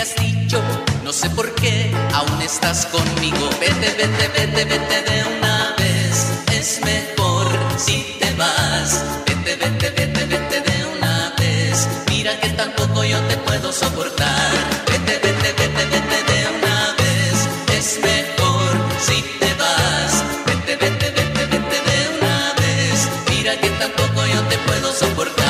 has dicho, no sé por qué aún estás conmigo. Vete, vete, vete, vete de una vez, es mejor si te vas. Vete, vete, vete, vete de una vez, mira que tampoco yo te puedo soportar. Vete, vete, vete, vete de una vez, es mejor si te vas. Vete, vete, vete, vete de una vez, mira que tampoco yo te puedo soportar.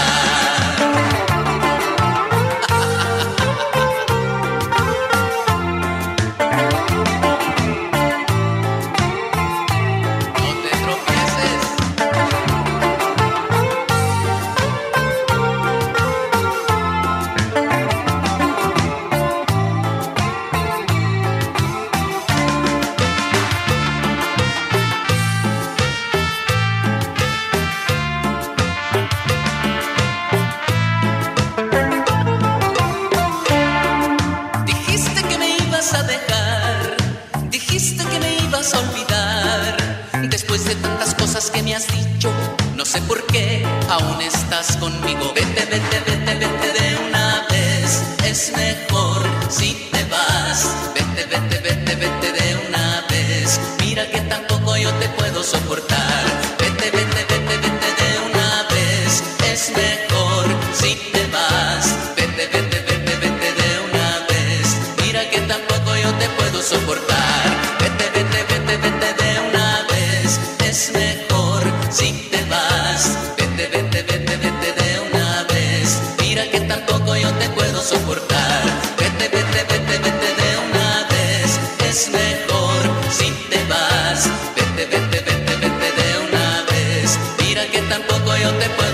A dejar, dijiste que me ibas a olvidar. Después de tantas cosas que me has dicho, no sé por qué aún estás conmigo. Vete, vete, vete, vete de una vez, es mejor si te vas. Vete, vete, vete, vete de una vez, mira que tampoco yo te puedo soportar. Vete, vete, vete, vete de una vez, es mejor si te vas. Vete, vete, vete, vete de una vez, mira que tampoco yo te puedo soportar. Vete, vete, vete, vete de una vez, es mejor si te vas. Vete, vete, vete, vete de una vez, mira que tampoco yo te puedo soportar. Vete, vete, vete, vete de una vez, es mejor si te vas. Vete, vete, vete, vete de una vez, mira que tampoco yo te puedo